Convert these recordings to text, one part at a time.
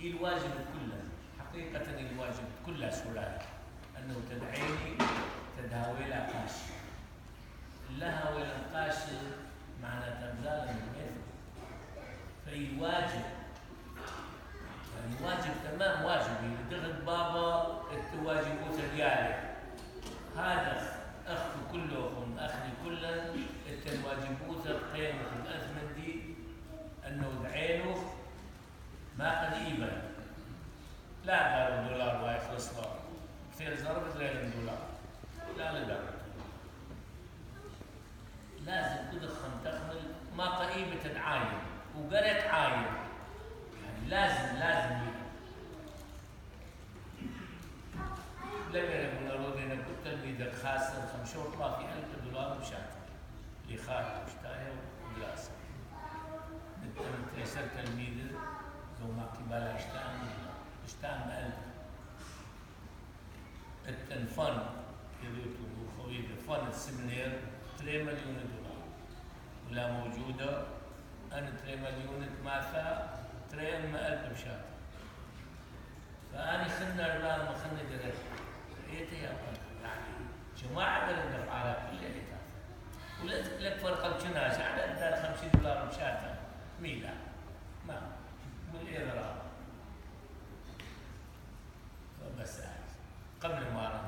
الواجب كله حقيقة الواجب كله سؤال أنه تدعيني تداوي لا قاش لها ولا قاش معنى تبذال المثل في واجب يعني واجب تمام واجب دغد بابا التواجبوت ديالي هذا أخ كلهم أخي كلا التواجبوت قيمة الأثمن دي أنه دعينه ما قريبا لا دار دولار ويخلص له كثير ضربت غير دولار لا لازم تدخن تخمل ما قريبة تدعاين وقرأت عاين يعني لازم لما يقولون لنا كنت تلميذك خاسر $35,000 بشهر لخاتم وشتاية وبلاسة تيسر تلميذ ذو ما قبل اشتام التنفن يريدوا خويد فن السمنير $3 مليون ولا موجودة أنا 3 مليون ماثا 3,000 بشهر فأنا خلنا الآن ما خلنا درجة إيه يا يعني جماعة درجة على كل إيه ولازم لك فرق الجناش على أدار $50 بشهر ميلا ما بالإضرار فبس قبل المعرض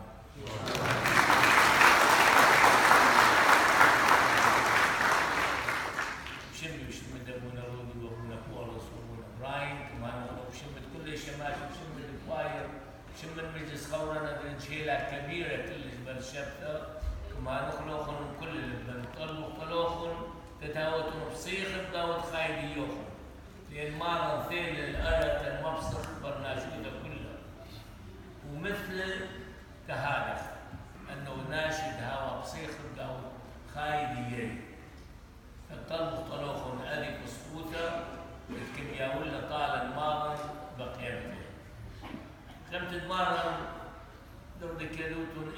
وشمت ابونا رودي وابونا بولس وابونا براين كمان وشمت كل الشمال وشمت الكواير شمت مجلس خورنا بالجيلة كبيرة كل بالشبكة كمان خلوخن كل اللي طلوخن تتاوتوا بصيخ بداوت خايديوخن لأن ما نثيل الأرض المبسط برناشودة كلها ومثل كهذا أنه ناشد هوا بصيخ بداوت خايديين طلوخن أدي كسكوتة الكيمياء ولا طال المارن بقيمته خمت المارن لو ذكروتن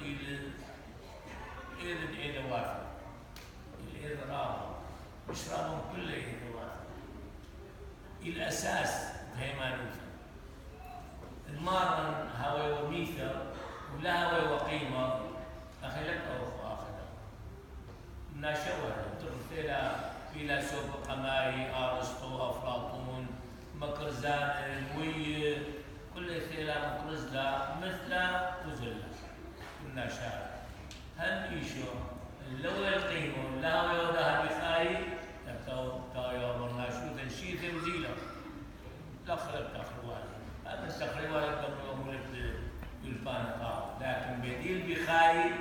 إلى وافر إلى رابط مشربهم كله إلى وافر الأساس هيمانوتا المارن هوى وميثا ولا هوى وقيمة أخي لك أو آخذها ناشوها تغفل فيلسوف قماري أرسطو أفلاطون مكرزان الموي كل ثيلا مكرزلا مثل وزلا كنا شاعر هم إيشو لو القيمة لا هو يوضها بخاي تبتاو يوضنا شو تنشيث وزيلا تخرب تخروالي هذا التخروالي قبل يومولك بالفان طاو لكن بديل بخاي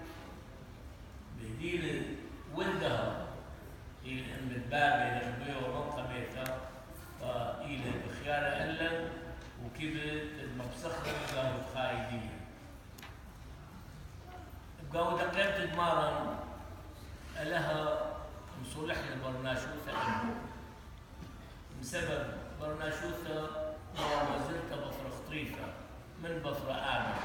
بديل ولدها إلى أم الباب يخبيه ومنطقة بيتها فإلى بخيار ألم وكبت المبسخرة قالوا خايدين قالوا دقيقة تدمارا لها مصلح لبرناشوثة بسبب برناشوثة وزرت بصرة خطريفة من بصرة آمن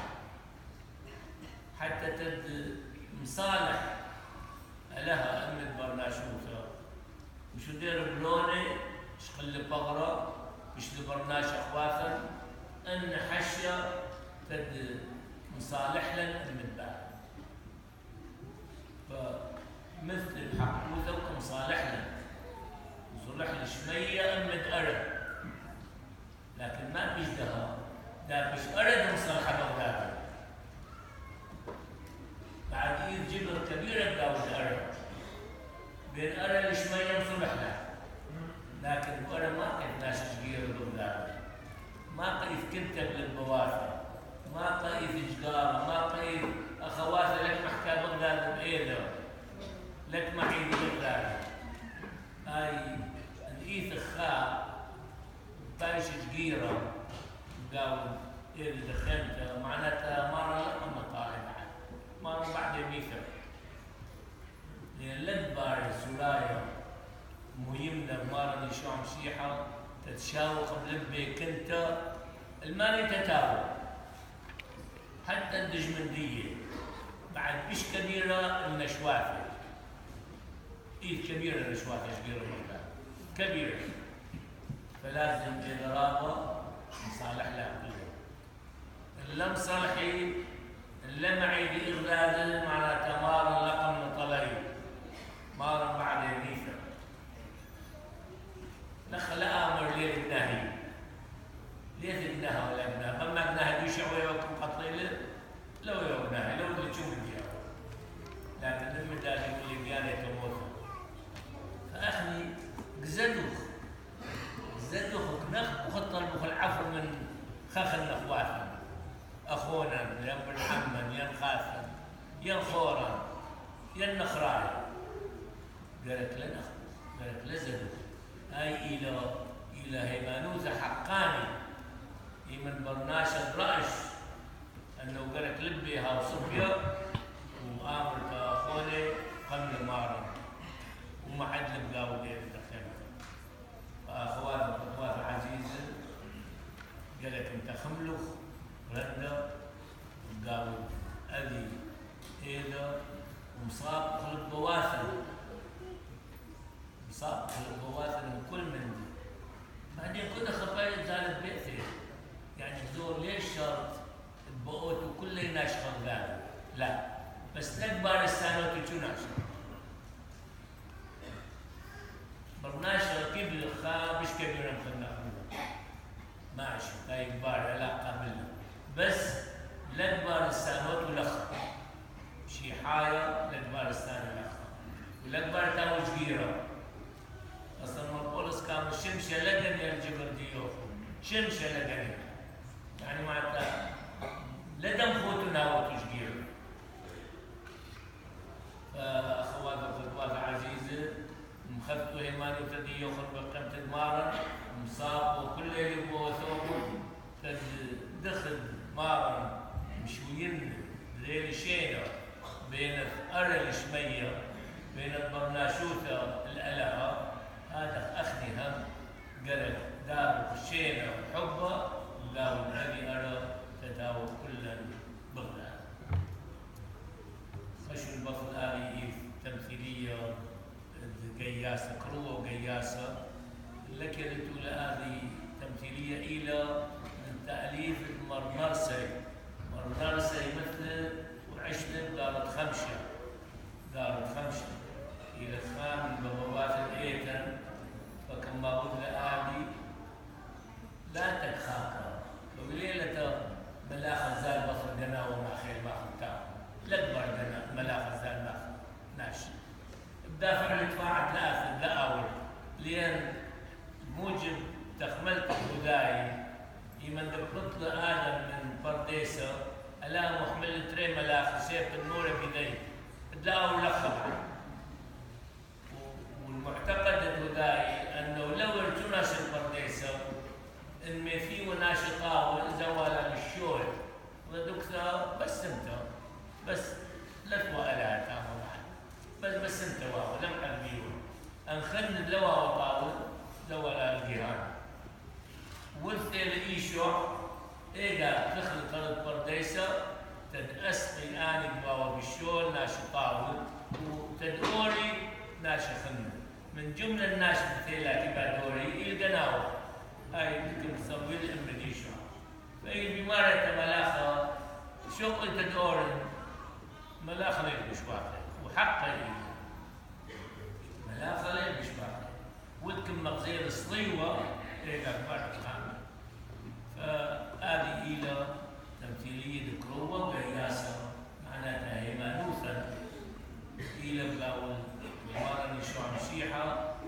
حتى تد مصالح لها أمة برناشوثة مش ندير بلوني شقل بغرة مش لبرناش أخواثا أن حشة تد مصالح لنا أمة باب فمثل الحقوثة وكمصالح لنا مصالح لشمية أمة أرد لكن ما بيجدها ده مش أرد مصالحة بغداد بعد إيد جبل كبيرة بداوة أرد بين أرد لشمية مصالح لها لكن أنا ما قيت ناس صغيرة بغداد ما قيت كنتب للبوافر ما قيت جدارة ما قيت أخواتي لك محكى بغداد بإيده لك معيد بغداد هاي الإيث الخاء بايش جيرة قاول إيه دخلت معناتها مرة لما طالب مرة بعد ميثر لأن لدبار السلاية مهمنا مرة نشوع مشيحة تتشاوق بلبك انت الماني تتاوى حتى الدجمندية بعد مش كبيرة النشوافة إيه كبيرة النشوافة كبيرة كبيرة فلازم إضرابة مصالح لا كلها. اللم صلحي اللمعي بإغلال معناتها مار لقم طلي مار بعد نيفة نخل آمر ليه النهي ليه تبناها ولا ابنها بما ابنها بيشعوي وكم قطيلة لو يبناها لو اللي تشوف الجهة لكن لما دالي اللي بياني تموت فأخني جزدوخ نخ وخطر بخ العفو من خخ النخواتنا أخونا ين بالحمن ين خاثن ين خورا ين نخراي قالت لنا قالت لزدوخ هاي إلى هيمانوزة حقاني من برناش الرأش أنه قالت لبيها وصبيا وآمر كأخوني قمن مارا وما حد لبقاو ليه دخلت فأخوات عزيزة قالت انت خملخ رندا وقاو أذي إيدا ومصاب خلق بواثن مصاب خلق بواثن من كل من دي بعدين كنا خبايا زالت بيئتي يعني زور ليش شرط بقوت وكل ناس خلقان لا بس نكبر السنوات شو ناشر برناشر كبير مش كبير مثلنا ماشي هاي كبار علاقة بالله بس لكبر السنوات ولخ شي حاجة لكبر السنة لخ ولكبر تاو جبيرة أصلا ما بولس كان الشمشة لقن يلجبر ديوخ شمشة لقن يعني معناتها لدم خوتنا وتشجير فأخوات وخطوات عزيزة مخفتوا هيمان وتدي يخرج بقيمة المارن مصاب وكل اللي هو ثوبه دخل مارن مشويين ليل شينة بين أرل شمية بين البرناشوثة الألعة هذا أخني هم قالت دار الشينة وحبه لا والنبي أرى تداوى كل بغداد خشوا البطل آلي تمثيلية قياسة كروة وقياسة لكنت هذه تمثيلية إلى من تأليف مرنرسي مثل وعشت دارت خمشة إلى خام بابوات الإيتن فكما قلت لآلي لا تكخاكا وليلة ملاخ زال بصر دنا وما خير ما خمتاه لكبر دنا ملاخ زال ما ناشي بدافع الدفاع ثلاثة لا أول لأن موجب تخملت الهداي يمن دبلت آدم من برديسة ألا محمل تري ملاخ سيف النور بيدي لا أول لخبر والمعتقد الهداي أنه لو التناش البرديسة إن ما فيه ناشطة زوالا للشول ودكتور بس انت بس لا توالها تاخذ بس انت واو لم حبيون انخن لوا وطاول زوالا الجيران والثيل ايشو اذا تخلط البرديسة تدأسقي اني بواو بالشول ناشطاول وتدوري ناشخن من جملة الناس مثيلة تبع دوري القناوة هاي يمكن تسوي الامريكيشن فهي بمارة ملاخة شو قلت دورن ملاخة ليك بشباطة وحقا ليك ملاخة ليك بشباطة ودكم مغزير الصليوة ليك أكبر الخامة فهذه إلى تمثيلية كروة وقياسة معناتها هيمانوثا إلى بلاول المارة نشوع مسيحة